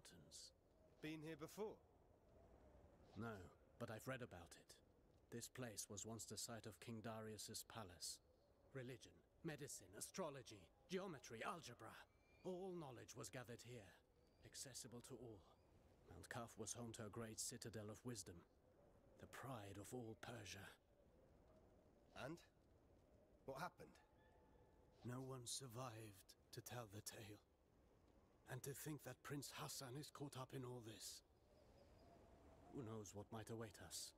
Mountains. Been here before? No, but I've read about it. This place was once the site of King Darius's palace. Religion, medicine, astrology, geometry, algebra. All knowledge was gathered here, accessible to all. Mount Kaf was home to a great citadel of wisdom, the pride of all Persia. And? What happened? No one survived to tell the tale. And to think that Prince Hassan is caught up in all this. Who knows what might await us?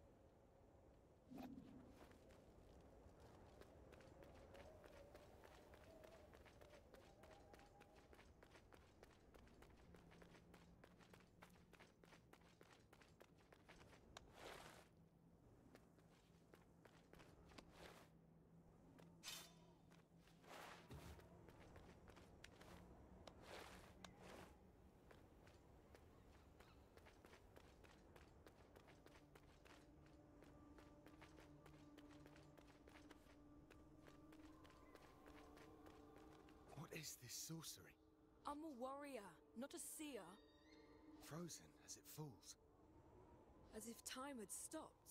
What is this sorcery? I'm a warrior, not a seer. Frozen as it falls. As if time had stopped.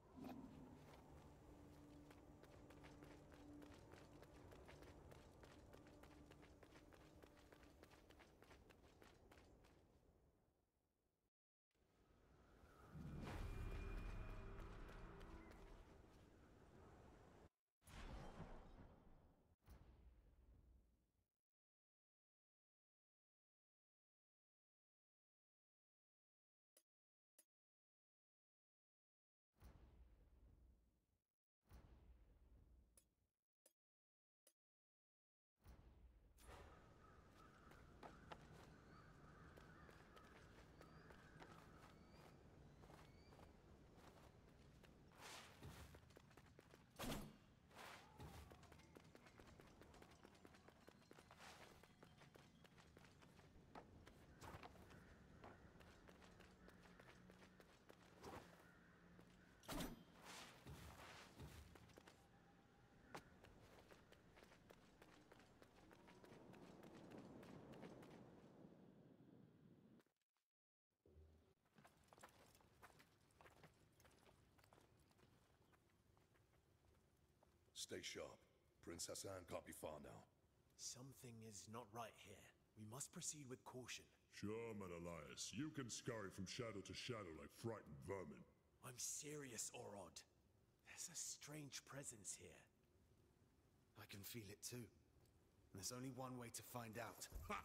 Stay sharp. Prince Hassan can't be far now. Something is not right here. We must proceed with caution. Sure, Menelaus. You can scurry from shadow to shadow like frightened vermin. I'm serious, Orod. There's a strange presence here. I can feel it too. And there's only one way to find out.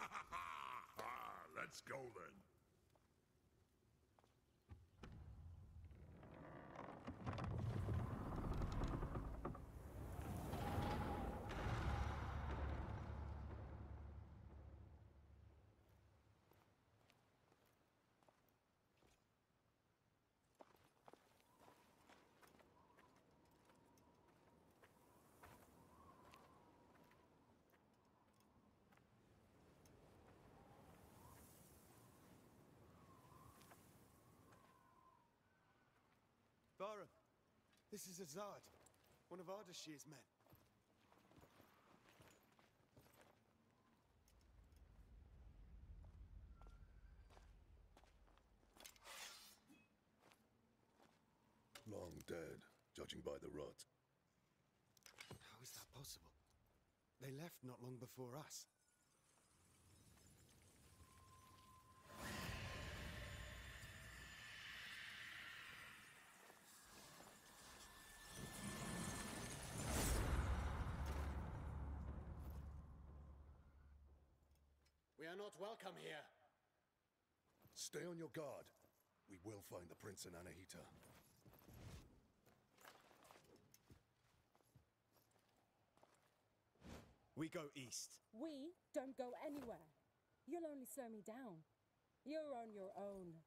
Let's go then. Bahram, this is Azad, one of Ardashir's men. Long dead, judging by the rot. How is that possible? They left not long before us. We are not welcome here. Stay on your guard. We will find the Prince and Anahita. We go east. We don't go anywhere. You'll only slow me down. You're on your own.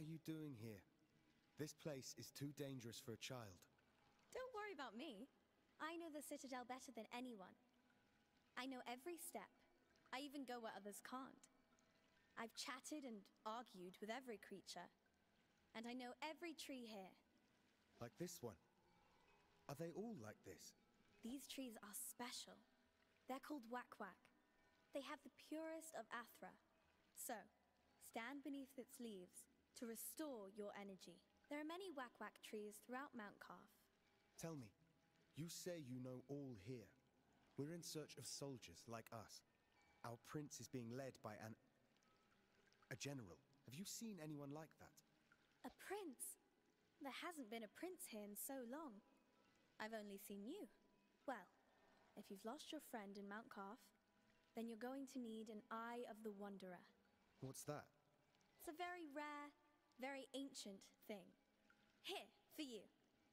are you doing here? This place is too dangerous for a child. Don't worry about me. I know the Citadel better than anyone. I know every step. I even go where others can't. I've chatted and argued with every creature. And I know every tree here. Like this one. Are they all like this? These trees are special. They're called Wak-Wak. They have the purest of Athra. So, stand beneath its leaves to restore your energy. There are many Wak-Wak trees throughout Mount Karth. Tell me, you say you know all here. We're in search of soldiers like us. Our prince is being led by a general. Have you seen anyone like that? A prince? There hasn't been a prince here in so long. I've only seen you. Well, if you've lost your friend in Mount Karth, then you're going to need an Eye of the Wanderer. What's that? It's a very rare, very ancient thing. Here, for you.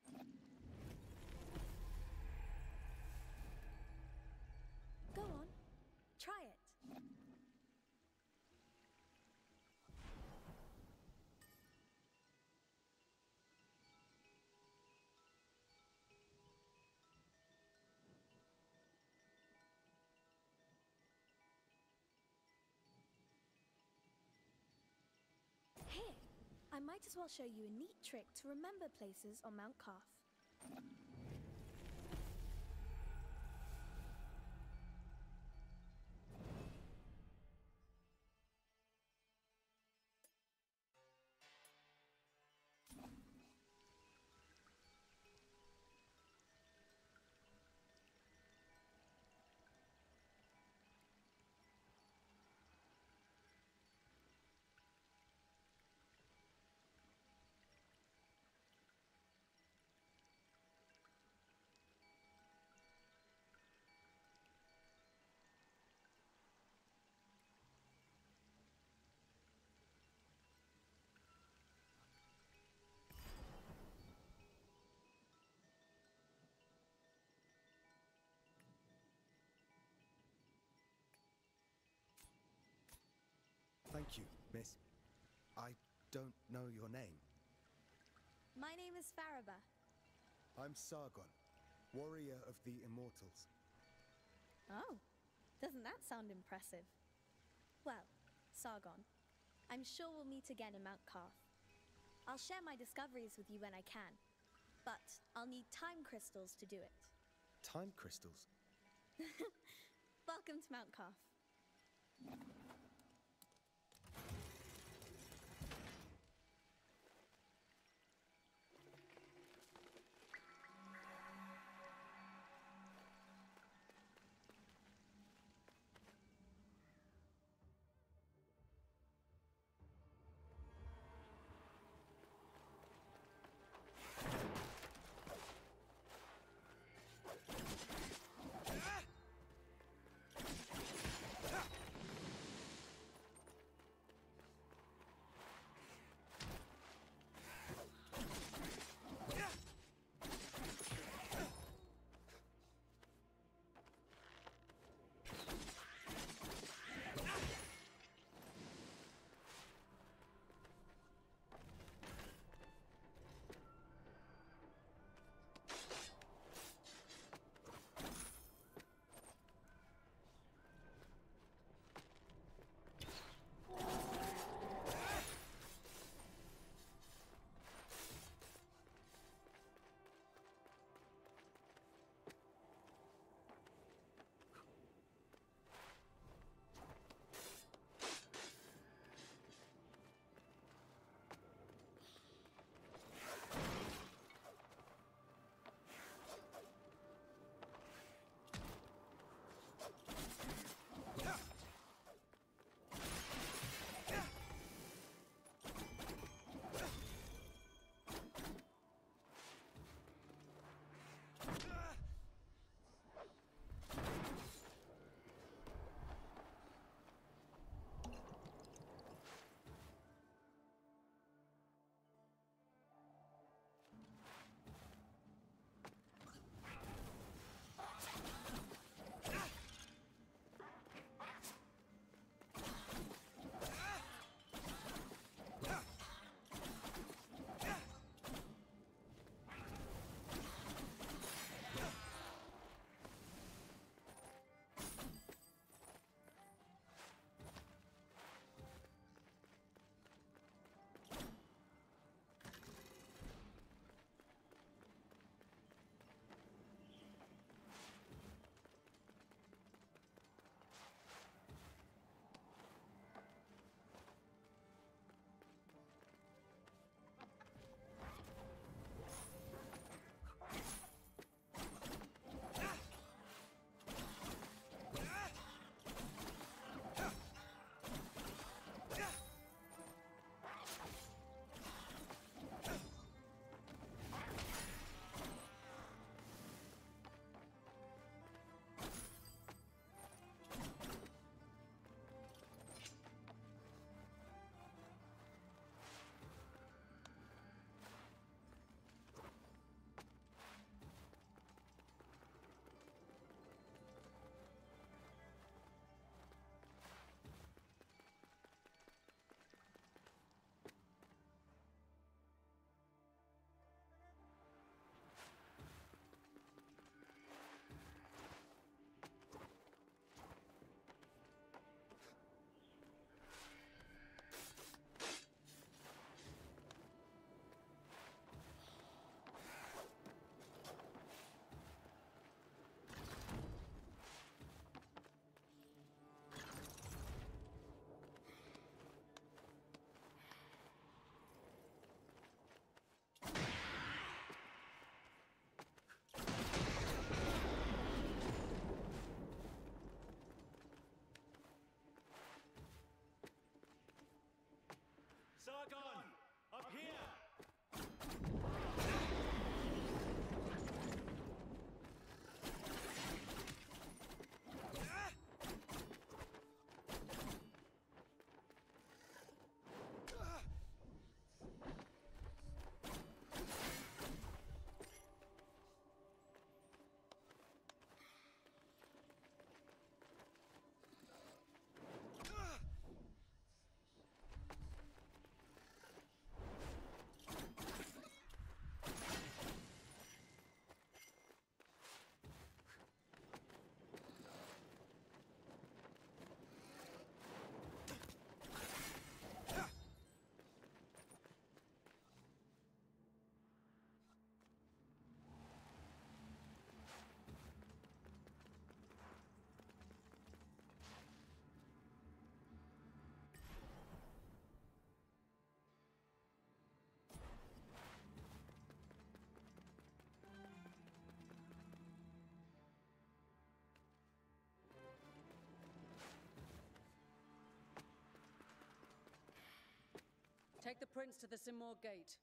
Go on, try it. Here, I might as well show you a neat trick to remember places on Mount Karth. Thank you, miss. I don't know your name. My name is Faraba. I'm Sargon, warrior of the Immortals. Oh, doesn't that sound impressive? Well, Sargon, I'm sure we'll meet again in Mount Karth. I'll share my discoveries with you when I can, but I'll need time crystals to do it. Time crystals? Welcome to Mount Karth. Take the prince to the Simor Gate.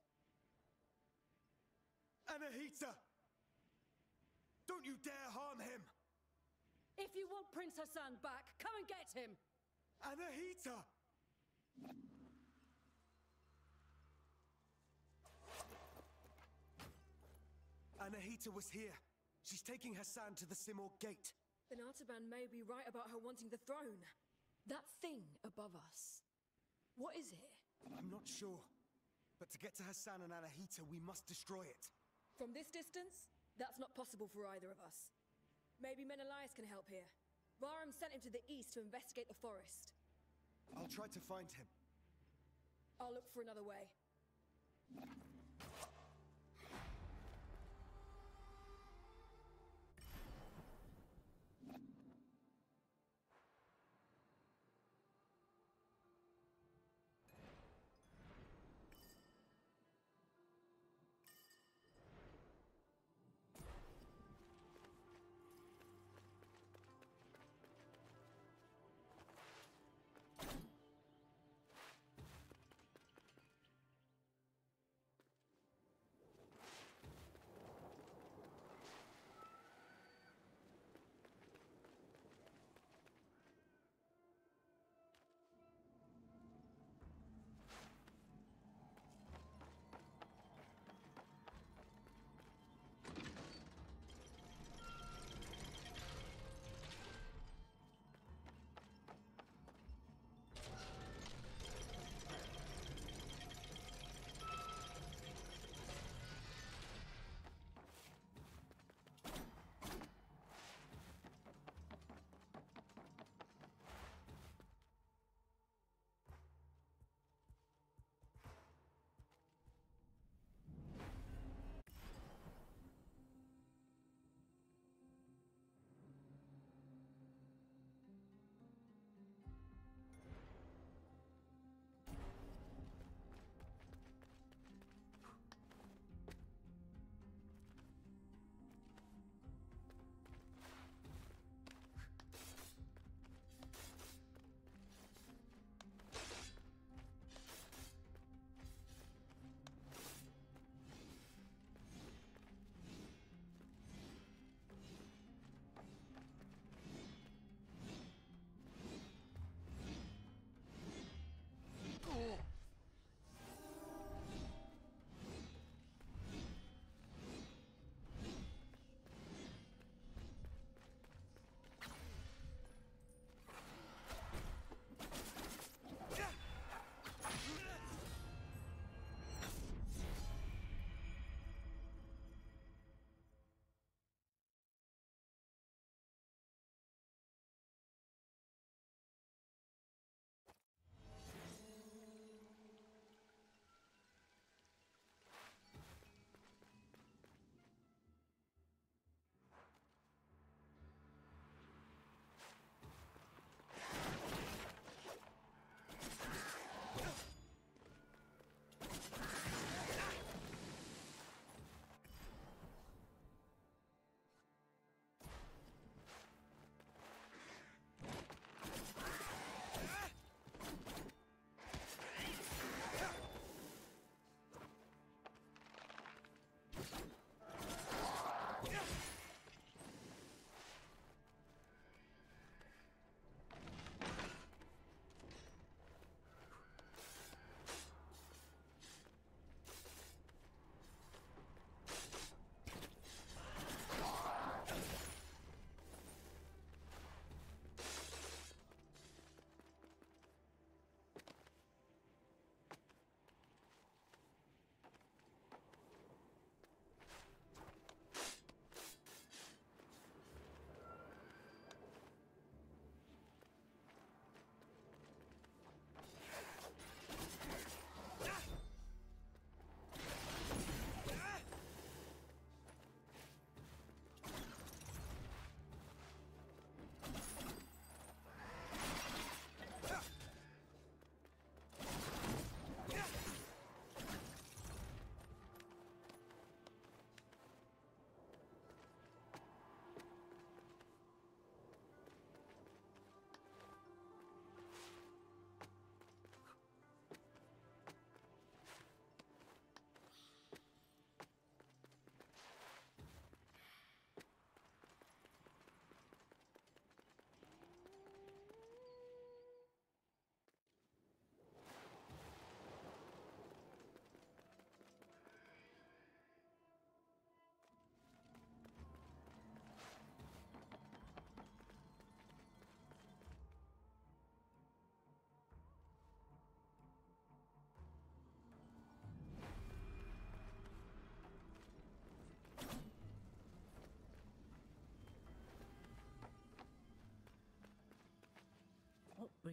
Anahita! Don't you dare harm him! If you want Prince Hassan back, come and get him! Anahita! Anahita was here. She's taking Hassan to the Simor Gate. Then Artaban may be right about her wanting the throne. That thing above us. What is it? I'm not sure. But to get to Hassan and Anahita, we must destroy it. From this distance, that's not possible for either of us. Maybe Menelaus can help here. Bahram sent him to the east to investigate the forest. I'll try to find him. I'll look for another way.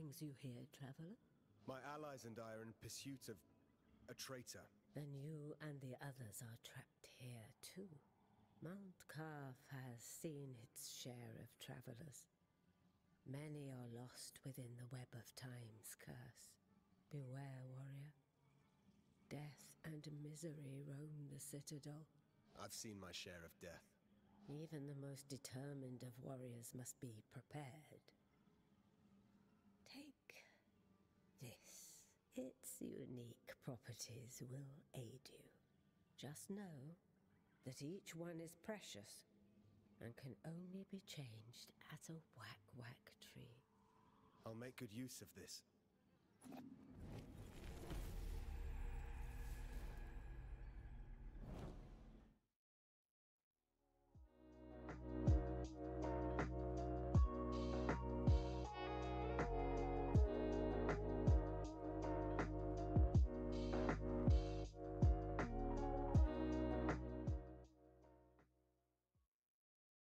brings you here, traveler? My allies and I are in pursuit of a traitor. Then you and the others are trapped here, too. Mount Carf has seen its share of travelers. Many are lost within the web of time's curse. Beware, warrior. Death and misery roam the citadel. I've seen my share of death. Even the most determined of warriors must be prepared. Take this. Its unique properties will aid you. Just know that each one is precious and can only be changed at a whack-whack tree. I'll make good use of this.